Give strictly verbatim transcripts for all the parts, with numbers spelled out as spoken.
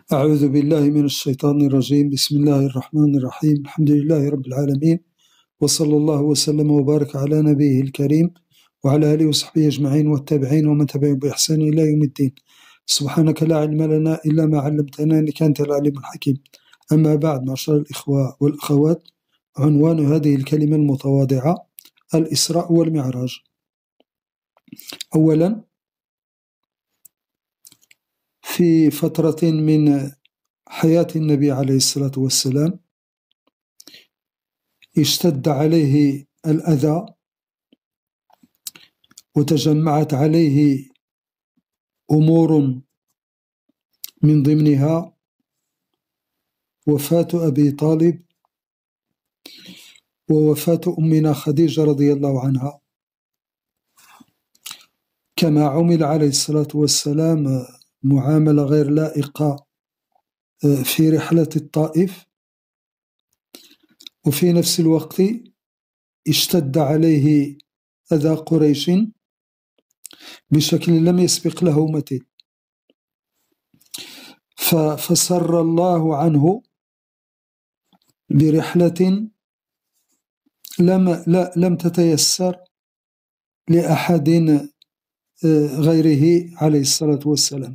أعوذ بالله من الشيطان الرجيم. بسم الله الرحمن الرحيم. الحمد لله رب العالمين، وصلى الله وسلم وبارك على نبيه الكريم وعلى آله وصحبه أجمعين والتابعين ومن تبعهم بإحسان إلى يوم الدين. سبحانك لا علم لنا إلا ما علمتنا إنك أنت العليم الحكيم. أما بعد، معشر الإخوة والأخوات، عنوان هذه الكلمة المتواضعة: الإسراء والمعراج. أولا، في فترة من حياة النبي عليه الصلاة والسلام اشتد عليه الأذى وتجمعت عليه أمور، من ضمنها وفاة أبي طالب ووفاة أمنا خديجة رضي الله عنها. كما عمل عليه الصلاة والسلام معاملة غير لائقة في رحلة الطائف، وفي نفس الوقت اشتد عليه أذى قريش بشكل لم يسبق له مثيل، فسر الله عنه برحلة لم, لا لم تتيسر لأحد غيره عليه الصلاة والسلام.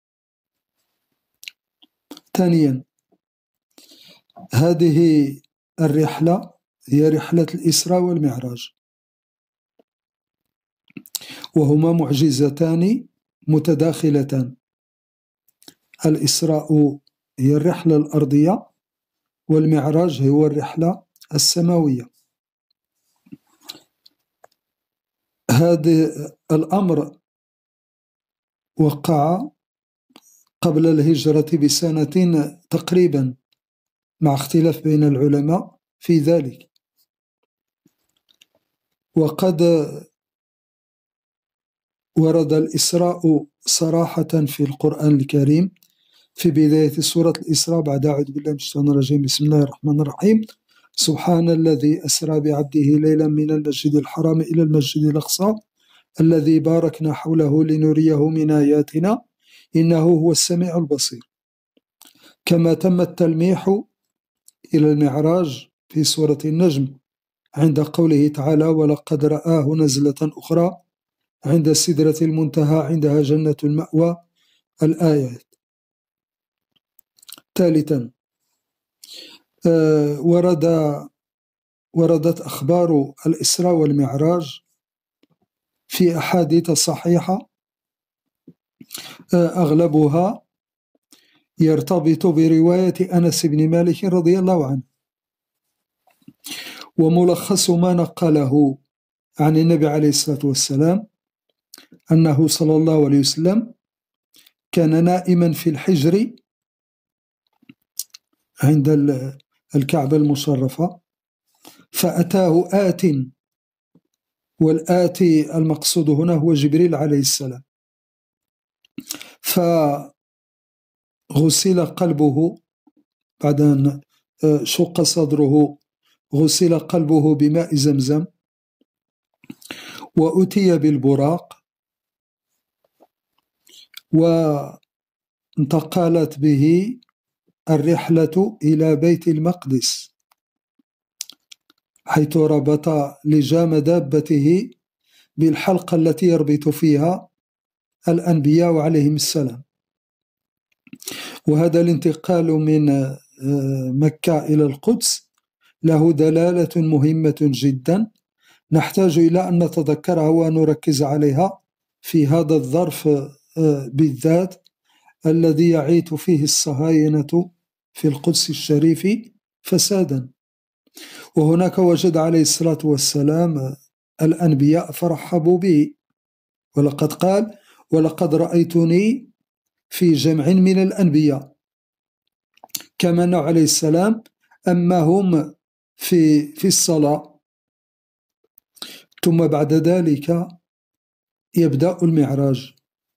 ثانيا، هذه الرحلة هي رحلة الإسراء والمعراج، وهما معجزتان متداخلتان. الإسراء هي الرحلة الأرضية، والمعراج هو الرحلة السماوية. هذا الأمر وقع قبل الهجرة بسنة تقريبا، مع اختلاف بين العلماء في ذلك. وقد ورد الإسراء صراحة في القرآن الكريم في بداية سورة الإسراء بعد أعوذ بالله من الشيطان الرجيم. بسم الله الرحمن الرحيم: سبحان الذي أسرى بعبده ليلا من المسجد الحرام إلى المسجد الأقصى الذي باركنا حوله لنريه من آياتنا إنه هو السميع البصير. كما تم التلميح إلى المعراج في سورة النجم عند قوله تعالى: ولقد رآه نزلة أخرى عند سدرة المنتهى عندها جنة المأوى. الآيات. ثالثا، آه ورد وردت أخبار الإسراء والمعراج في أحاديث صحيحة، آه أغلبها يرتبط برواية أنس بن مالك رضي الله عنه. وملخص ما نقله عن النبي عليه الصلاة والسلام أنه صلى الله عليه وسلم كان نائما في الحجر عند الكعبة المشرفة، فأتاه آت، والآتي المقصود هنا هو جبريل عليه السلام، فغسل قلبه بعد أن شق صدره، غسل قلبه بماء زمزم، وأتي بالبراق، وانتقلت به الرحلة إلى بيت المقدس، حيث ربط لجام دابته بالحلقة التي يربط فيها الأنبياء عليهم السلام. وهذا الانتقال من مكة إلى القدس له دلالة مهمة جدا نحتاج إلى أن نتذكرها ونركز عليها في هذا الظرف بالذات الذي يعيث فيه الصهاينة في القدس الشريف فسادا. وهناك وجد عليه الصلاة والسلام الأنبياء فرحبوا به، ولقد قال: ولقد رأيتني في جمع من الأنبياء. كما أنه عليه السلام أما هم في, في الصلاة. ثم بعد ذلك يبدأ المعراج،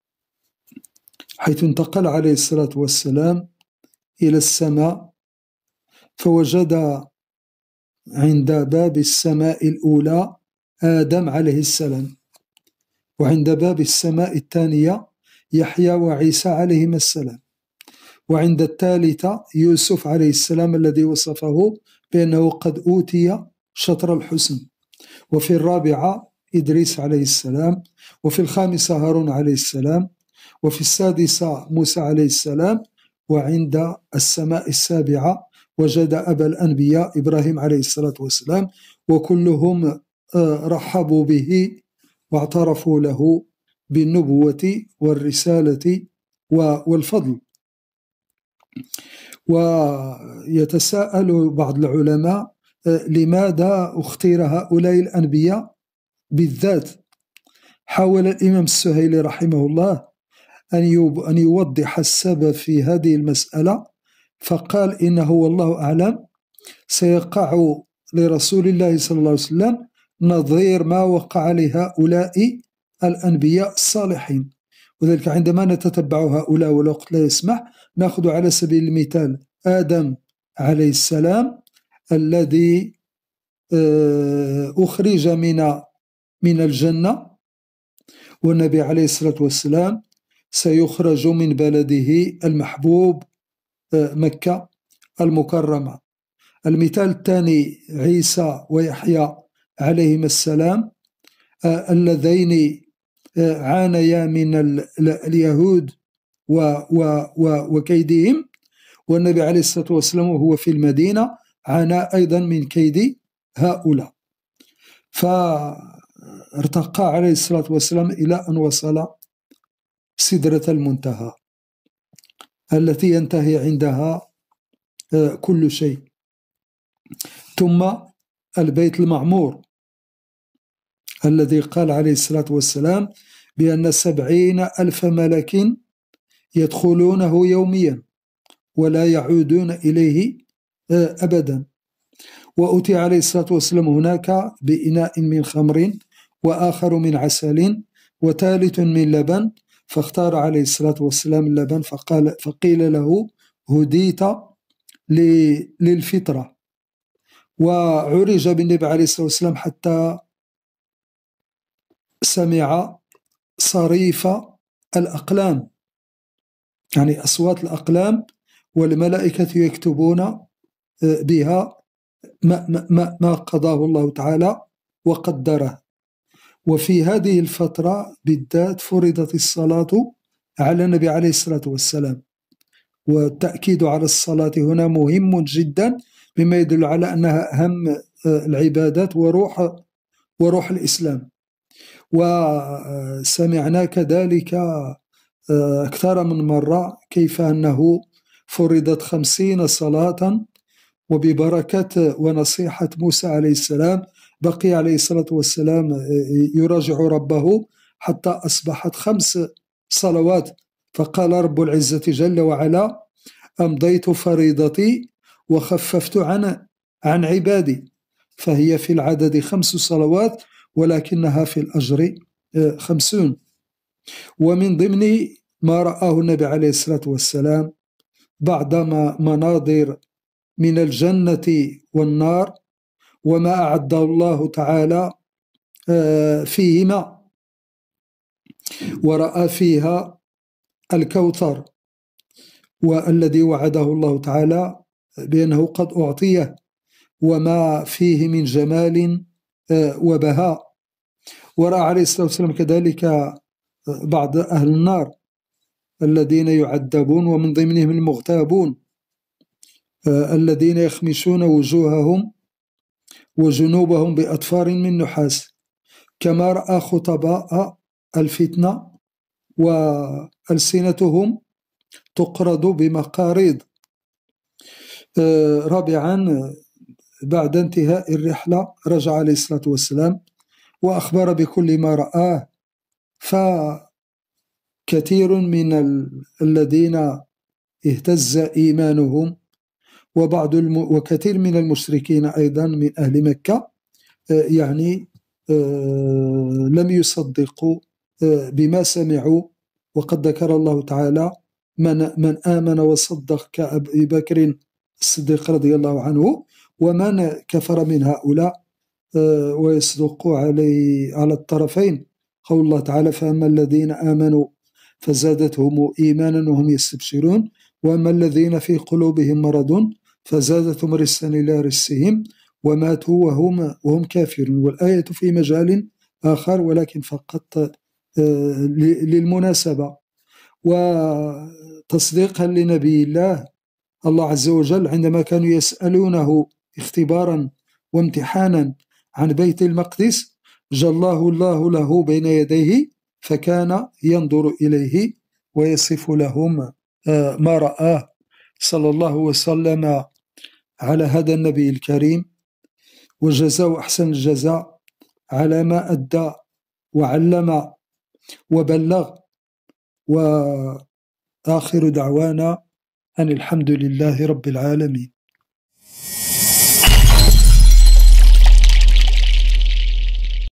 حيث انتقل عليه الصلاة والسلام إلى السماء، فوجد عند باب السماء الأولى آدم عليه السلام، وعند باب السماء الثانية يحيى وعيسى عليهما السلام، وعند الثالثة يوسف عليه السلام الذي وصفه بأنه قد أوتي شطر الحسن. وفي الرابعة إدريس عليه السلام. وفي الخامسة هارون عليه السلام. وفي السادسة موسى عليه السلام. وعند السماء السابعة وجد أبا الأنبياء إبراهيم عليه الصلاة والسلام، وكلهم رحبوا به واعترفوا له بالنبوة والرسالة والفضل. ويتساءل بعض العلماء لماذا اختير هؤلاء الأنبياء بالذات؟ حاول الإمام السهيلي رحمه الله أن يوضح السبب في هذه المسألة، فقال إنه والله أعلم سيقع لرسول الله صلى الله عليه وسلم نظير ما وقع لهؤلاء الأنبياء الصالحين. وذلك عندما نتتبع هؤلاء والوقت لا يسمح، نأخذ على سبيل المثال آدم عليه السلام الذي أخرج من من الجنة، والنبي عليه الصلاة والسلام سيخرج من بلده المحبوب مكة المكرمة. المثال الثاني عيسى ويحيى عليهما السلام اللذين عانيا من اليهود وكيدهم، والنبي عليه الصلاة والسلام وهو في المدينة عانى أيضا من كيد هؤلاء، فارتقى عليه الصلاة والسلام إلى أن وصل سدرة المنتهى التي ينتهي عندها كل شيء. ثم البيت المعمور الذي قال عليه الصلاة والسلام بأن سبعين ألف ملك يدخلونه يوميا ولا يعودون إليه أبدا. وأتي عليه الصلاة والسلام هناك بإناء من خمر، وآخر من عسل، وثالث من لبن، فاختار عليه الصلاة والسلام اللبن، فقال فقيل له هديت للفطرة. وعرج بالنبي عليه الصلاة والسلام حتى سمع صريف الأقلام، يعني أصوات الأقلام، والملائكة يكتبون بها ما, ما, ما قضاه الله تعالى وقدره. وفي هذه الفترة بالذات فرضت الصلاة على النبي عليه الصلاة والسلام، والتأكيد على الصلاة هنا مهم جدا، مما يدل على أنها أهم العبادات وروح وروح الإسلام. وسمعنا كذلك أكثر من مرة كيف أنه فرضت خمسين صلاة، وببركة ونصيحة موسى عليه السلام بقي عليه الصلاة والسلام يراجع ربه حتى أصبحت خمس صلوات، فقال رب العزة جل وعلا أمضيت فريضتي وخففت عن عن عبادي، فهي في العدد خمس صلوات ولكنها في الأجر خمسون. ومن ضمن ما رآه النبي عليه الصلاة والسلام بعد مناظر من الجنة والنار وما أعده الله تعالى فيهما، ورأى فيها الكوثر والذي وعده الله تعالى بأنه قد أعطيه، وما فيه من جمال وبهاء. ورأى عليه الصلاة والسلام كذلك بعض أهل النار الذين يعذبون، ومن ضمنهم المغتابون الذين يخمشون وجوههم وجنوبهم بأطفار من نحاس، كما رأى خطباء الفتنة وألسنتهم تقرض بمقاريض. رابعا بعد انتهاء الرحلة رجع عليه الصلاة والسلام وأخبر بكل ما رآه، فكثير من الذين اهتز إيمانهم وبعض الم... وكثير من المشركين أيضا من أهل مكة يعني لم يصدقوا بما سمعوا، وقد ذكر الله تعالى من, من آمن وصدق كأبي بكر الصديق رضي الله عنه، ومن كفر من هؤلاء ويصدق علي على الطرفين. قول الله تعالى فأما الذين آمنوا فزادتهم إيمانا وهم يستبشرون، وأما الذين في قلوبهم مرض فزادتهم رجسا إلى رجسهم وماتوا وهم, وهم كافرون. والآية في مجال آخر ولكن فقط للمناسبة وتصديقا لنبي الله، الله عز وجل عندما كانوا يسألونه اختبارا وامتحانا عن بيت المقدس جله الله له بين يديه، فكان ينظر إليه ويصف لهم ما رآه صلى الله وسلم على هذا النبي الكريم، وجزاه أحسن الجزاء على ما أدى وعلم وبلغ. وآخر دعوانا أن الحمد لله رب العالمين.